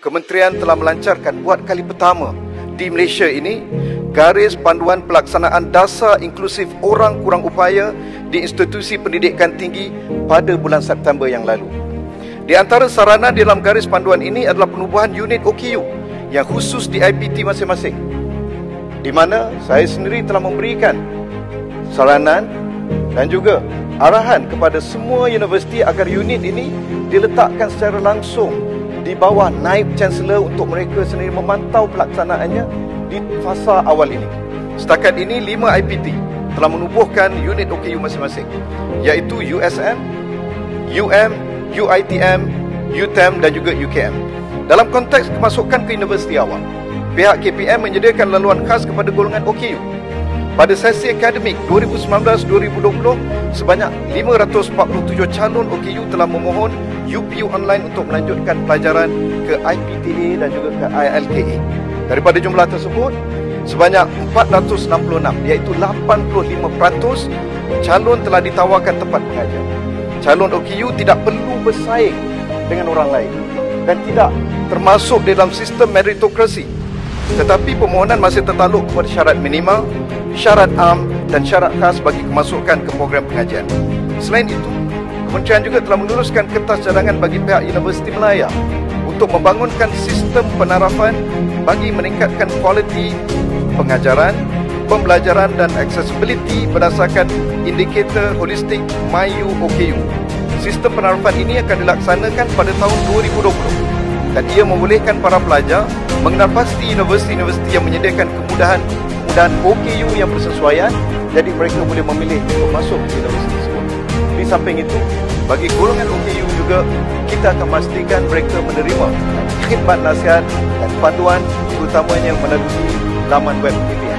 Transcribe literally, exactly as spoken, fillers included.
Kementerian telah melancarkan buat kali pertama di Malaysia ini garis panduan pelaksanaan dasar inklusif orang kurang upaya di institusi pendidikan tinggi pada bulan September yang lalu. Di antara sarana di dalam garis panduan ini adalah penubuhan unit O K U yang khusus di I P T masing-masing, di mana saya sendiri telah memberikan saranan dan juga arahan kepada semua universiti agar unit ini diletakkan secara langsung di bawah Naib Chancellor untuk mereka sendiri memantau pelaksanaannya di fasa awal ini. Setakat ini, lima I P T telah menubuhkan unit O K U masing-masing, iaitu U S M, U M, U I T M, U T E M dan juga U K M. Dalam konteks kemasukan ke universiti awal, pihak K P M menyediakan laluan khas kepada golongan O K U. Pada sesi akademik dua ribu sembilan belas dua ribu dua puluh, sebanyak lima ratus empat puluh tujuh calon O K U telah memohon U P U online untuk melanjutkan pelajaran ke I P T A dan juga ke I L K A. Daripada jumlah tersebut, sebanyak empat ratus enam puluh enam, iaitu lapan puluh lima peratus calon telah ditawarkan tempat pengajar. Calon O K U tidak perlu bersaing dengan orang lain dan tidak termasuk dalam sistem meritokrasi, tetapi permohonan masih tertakluk kepada syarat minimal, syarat am dan syarat khas bagi kemasukan ke program pengajian. Selain itu, Kementerian juga telah meneruskan kertas cadangan bagi pihak Universiti Melaya untuk membangunkan sistem penarafan bagi meningkatkan kualiti pengajaran, pembelajaran dan accessibility berdasarkan indikator holistik M Y U O K U. Sistem penarafan ini akan dilaksanakan pada tahun dua ribu dua puluh dan ia membolehkan para pelajar mengenal pasti universiti-universiti yang menyediakan kemudahan kemudahan O K U yang bersesuaian, jadi mereka boleh memilih untuk masuk ke universiti tersebut. Di samping itu, bagi golongan O K U juga, kita akan pastikan mereka menerima khidmat nasihat dan panduan, terutamanya melalui laman web K P M.